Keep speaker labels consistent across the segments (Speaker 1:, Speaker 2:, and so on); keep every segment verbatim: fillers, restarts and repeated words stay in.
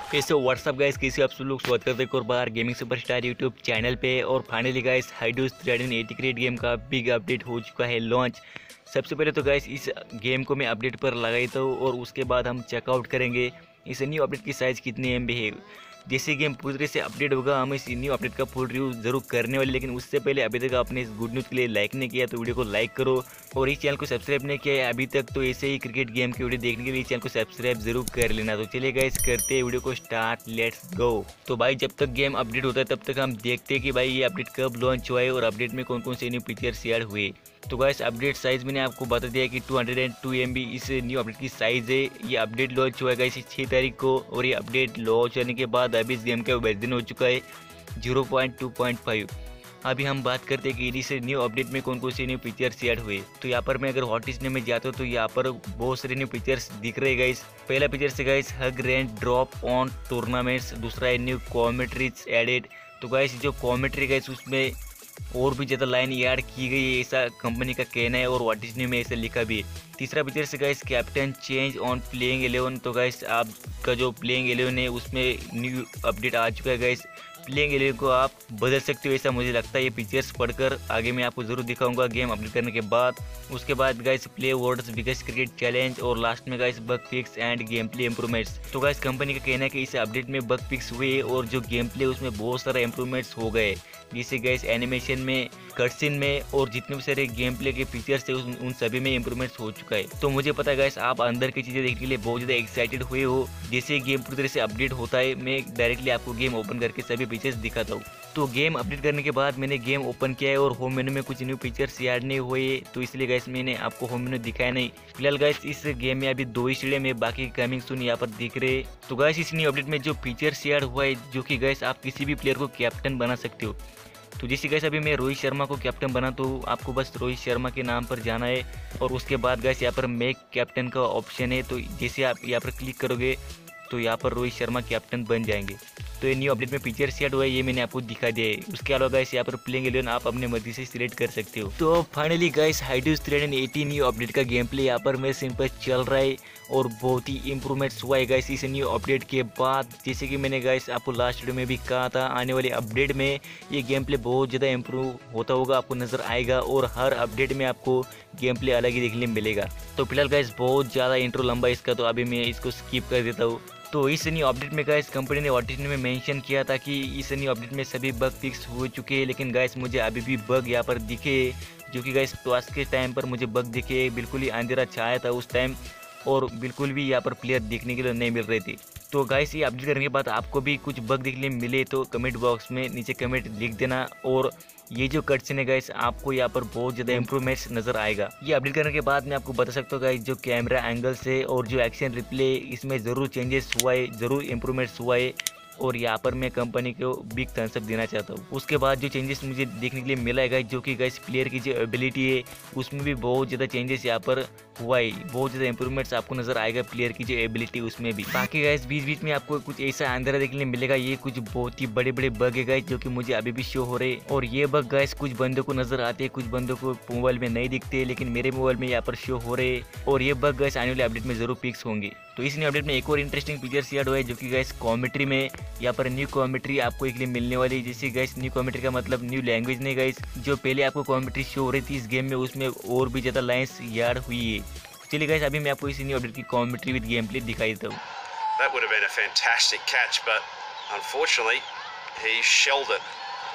Speaker 1: कैसे WhatsApp guys, कैसे आप सब लोग स्वागत करते हैं एक और बार गेमिंग सुपरस्टार यूट्यूब चैनल पे। और फाइनली गाइस हाइडोस थ्री एटी क्रेट गेम का बिग अपडेट हो चुका है लॉन्च। सबसे पहले तो गाइस इस गेम को मैं अपडेट पर लगाई तो और उसके बाद हम चेकआउट करेंगे इस न्यू अपडेट की साइज़ कितनी एम बी है। जैसे गेम पूरी तरह से अपडेट होगा हम इस न्यू अपडेट का फुल रिव्यू जरूर करने वाले। लेकिन उससे पहले अभी तक आपने इस गुड न्यूज़ के लिए लाइक नहीं किया तो वीडियो को लाइक करो, और इस चैनल को सब्सक्राइब नहीं किया है अभी तक तो ऐसे ही क्रिकेट गेम की वीडियो देखने के लिए इस चैनल को सब्सक्राइब जरूर कर लेना। तो चलिए गाइस करते हैं वीडियो को स्टार्ट, लेट्स गो। तो भाई जब तक गेम अपडेट होता है तब तक हम देखते हैं कि भाई ये अपडेट कब लॉन्च हुआ है और अपडेट में कौन कौन से न्यू फीचर्स ऐड हुए। तो गाइस अपडेट साइज मैंने आपको बता दिया कि two hundred two M B इस न्यू अपडेट की साइज़ है। ये अपडेट लॉन्च हुआ है गाइस छः तारीख को, और ये अपडेट लॉन्च होने के बाद अभी इस गेम का वर्जन हो चुका है zero point two point five. अभी हम बात करते हैं कि इस न्यू अपडेट में कौन कौन से न्यू फीचर्स ऐड हुए। तो यहाँ पर मैं अगर हॉटिस्ट में जाता हूँ तो यहाँ पर बहुत सारे न्यू फीचर्स दिख रहे हैं गाइस। पहला फीचर है guys hug rent drop on tournaments. दूसरा है न्यू कॉमेंट्रीज एडेड। तो गाइस जो कॉमेंट्री गाइस उसमें और भी ज़्यादा लाइन ऐड की गई है ऐसा कंपनी का कहना है, और व्हाट न्यू में ऐसा लिखा भी है। तीसरा फीचर से guys captain change on playing eleven. तो गाइस आपका जो प्लेइंग इलेवन है उसमें न्यू अपडेट आ चुका है गाइस। प्लेइंग इलेवन को आप बदल सकते हो ऐसा मुझे लगता है। ये फीचर्स पढ़कर आगे मैं आपको जरूर दिखाऊंगा गेम अपडेट करने के बाद। उसके बाद guys play world's biggest cricket challenge, और लास्ट में guys bug fix and game play improvements. तो गाइस कंपनी का कहना है कि इस अपडेट में बग फिक्स हुए और जो गेम प्ले उसमें बहुत सारा इंप्रूवमेंट्स हो गए, जिससे गाइस एनिमेशन में, कटसीन में और जितने भी सारे गेम प्ले के फीचर्स थे उन, उन सभी में इंप्रूवमेंट्स हो चुका है। तो मुझे पता है गाइस आप अंदर की चीज़ें देखने के लिए बहुत ज़्यादा एक्साइटेड हुए हो। जैसे गेम पूरी तरह से अपडेट होता है मैं डायरेक्टली आपको गेम ओपन करके सभी फीचर्स दिखाता हूँ। तो गेम अपडेट करने के बाद मैंने गेम ओपन किया है और होम मेनू में कुछ न्यू फीचर्स ऐड नहीं हुए, तो इसलिए गाइस मैंने आपको होम मेनू दिखाया नहीं। फिलहाल गाइस इस गेम में अभी दो ही स्टेडियम है, बाकी कमिंग सून यहाँ पर दिख रहे। तो गाइस इस न्यू अपडेट में जो फीचर्स ऐड हुआ है जो कि गाइस आप किसी भी प्लेयर को कैप्टन बना सकते हो। तो जैसे गाइस अभी मैं रोहित शर्मा को कैप्टन बना तो आपको बस रोहित शर्मा के नाम पर जाना है, और उसके बाद गाइस यहाँ पर मेक कैप्टन का ऑप्शन है। तो जैसे आप यहाँ पर क्लिक करोगे तो यहाँ पर रोहित शर्मा कैप्टन बन जाएंगे। तो ये न्यू अपडेट में फीचर सेट हुआ है, ये मैंने आपको दिखा दिया है। उसके अलावा गाइस यहाँ पर प्लेइंग इलेवन आप अपने मर्जी से सिलेक्ट कर सकते हो। तो फाइनली गाइस हाइडोस थ्री एटी न्यू अपडेट का गेम प्ले यहाँ पर मेरे सिम पर चल रहा है और बहुत ही इंप्रूवमेंट्स हुआ है गाइस इस न्यू अपडेट के बाद। जैसे कि मैंने गाइस आपको लास्ट वीडियो में भी कहा था आने वाले अपडेट में ये गेम प्ले बहुत ज़्यादा इंप्रूव होता होगा, आपको नज़र आएगा, और हर अपडेट में आपको गेम प्ले अलग ही देखने मिलेगा। तो फिलहाल गाइस बहुत ज़्यादा इंट्रो लंबा इसका, तो अभी मैं इसको स्किप कर देता हूँ। तो इस न्यू अपडेट में गाइस कंपनी ने व्हाट में मेंशन किया था कि इस न्यू अपडेट में सभी बग फिक्स हो चुके हैं, लेकिन गाइस मुझे अभी भी बग यहाँ पर दिखे, जो कि गाइस तो आज के टाइम पर मुझे बग दिखे। बिल्कुल ही अंधेरा छाया था उस टाइम और बिल्कुल भी यहाँ पर प्लेयर देखने के लिए नहीं मिल रहे थे। तो गाइस ये अपडेट करने के बाद आपको भी कुछ बग देखने मिले तो कमेंट बॉक्स में नीचे कमेंट लिख देना। और ये जो कटसीन है गाइस आपको यहाँ पर बहुत ज़्यादा इंप्रूवमेंट्स नज़र आएगा। ये अपडेट करने के बाद मैं आपको बता सकता हूँ गाइस जो कैमरा एंगल से और जो एक्शन रिप्ले इसमें ज़रूर चेंजेस हुआ है, ज़रूर इंप्रूवमेंट्स हुआ है, और यहाँ पर मैं कंपनी को बिग थम्स अप देना चाहता हूँ। उसके बाद जो चेंजेस मुझे देखने के लिए मिला है गाइस, जो कि गाइस प्लेयर की जो एबिलिटी है उसमें भी बहुत ज़्यादा चेंजेस यहाँ पर हुआ है, बहुत ज़्यादा इंप्रूवमेंट्स आपको नज़र आएगा प्लेयर की जो एबिलिटी उसमें भी। बाकी गाइस बीच बीच में आपको कुछ ऐसा अंधेरा देखने को मिलेगा, ये कुछ बहुत ही बड़े बड़े बग है गाइस जो कि मुझे अभी भी शो हो रहे हैं। और ये बग गाइस कुछ बंदों को नज़र आते हैं, कुछ बंदों को मोबाइल में नहीं दिखते, लेकिन मेरे मोबाइल में यहाँ पर शो हो रहे हैं, और ये बग गाइस आने वाले अपडेट में जरूर फिक्स होंगे। तो इस न्यू अपडेट में एक और इंटरेस्टिंग फीचर ऐड हुआ है, जो कि गाइस कॉमेंट्री में यहाँ पर न्यू कॉमेंट्री आपको एक लिए मिलने वाली है। जैसे गाइस न्यू कॉमेंट्री का मतलब न्यू लैंग्वेज नहीं गाइस, जो पहले आपको कॉमेंट्री शो हो रही थी इस गेम में उसमें और भी ज़्यादा लाइन्स ऐड हुई है। चलिए गाइस अभी मैं आपको इस न्यू अपडेट की कॉमेंट्री विद गेम प्ले दिखाई देता हूँ।
Speaker 2: That would have been a fantastic catch, but unfortunately he shelled it.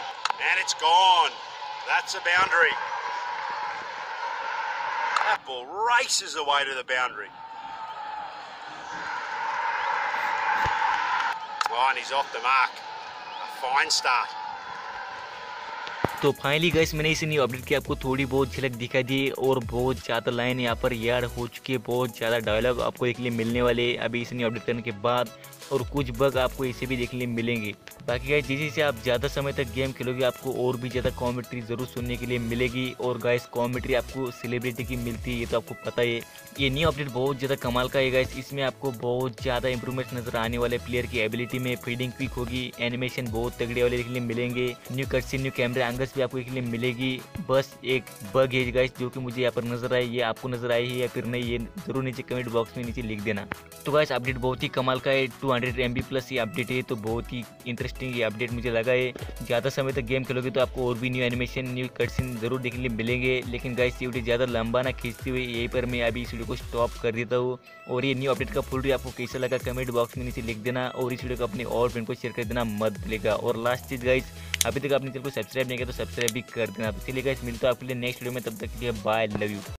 Speaker 2: And it's gone. That's a boundary. That ball races away to the boundary. Oh, and he's off the mark. A fine start.
Speaker 1: तो finally guys मैंने इस new update की आपको थोड़ी बहुत झलक दिखा दी, और बहुत ज़्यादा लाइन यहाँ पर ऐड हो चुकी है, बहुत ज़्यादा डायलॉग आपको देखने लिए मिलने वाले अभी इस न्यू अपडेट करने के बाद, और कुछ बग आपको ऐसे भी देखने लिए मिलेंगे। बाकी गाइस जैसे जैसे आप ज़्यादा समय तक गेम खेलोगे आपको और भी ज़्यादा कॉमेंट्री ज़रूर सुनने के लिए मिलेगी, और गाइस कॉमेंट्री आपको सेलिब्रिटी की मिलती है ये तो आपको पता है। ये न्यू अपडेट बहुत ज़्यादा कमाल का है गाइस, इसमें आपको बहुत ज़्यादा इंप्रूवमेंट नजर आने वाले, प्लेयर की एबिलिटी में फीडिंग क्विक होगी, एनिमेशन बहुत तगड़े वाले देखने मिलेंगे, new cutscene, new camera angles भी आपको एक लिए मिलेगी। बस एक बग है गाइस जो कि मुझे यहाँ पर नजर आई, ये आपको नजर आई है या फिर नहीं, ये जरूर नीचे कमेंट बॉक्स में नीचे लिख देना। तो गाइस अपडेट बहुत ही कमाल का है, two hundred M B plus ये अपडेट है, तो बहुत ही इंटरेस्टिंग ये अपडेट मुझे लगा है। ज़्यादा समय तक गेम खेलोगे तो आपको और भी न्यू एनिमेशन न्यू कटसीन जरूर देखने के लिए मिलेंगे। लेकिन गाइस ये वीडियो ज़्यादा लंबा ना खींचते हुए यहीं पर मैं अभी इस वीडियो को स्टॉप कर देता हूँ। और ये न्यू अपडेट का फुल रिव्यू आपको कैसा लगा कमेंट बॉक्स में नीचे लिख देना, और इस वीडियो को अपने और फ्रेंड को शेयर कर देना मत भूलिएगा। और लास्ट चीज़ गाइस, अभी तक आपने चैनल को सब्सक्राइब नहीं किया तो सब्सक्राइब भी कर देना। तो चलिए गाइस मिलता है आपके लिए नेक्स्ट वीडियो में, तब तक के लिए बाय, लव यू।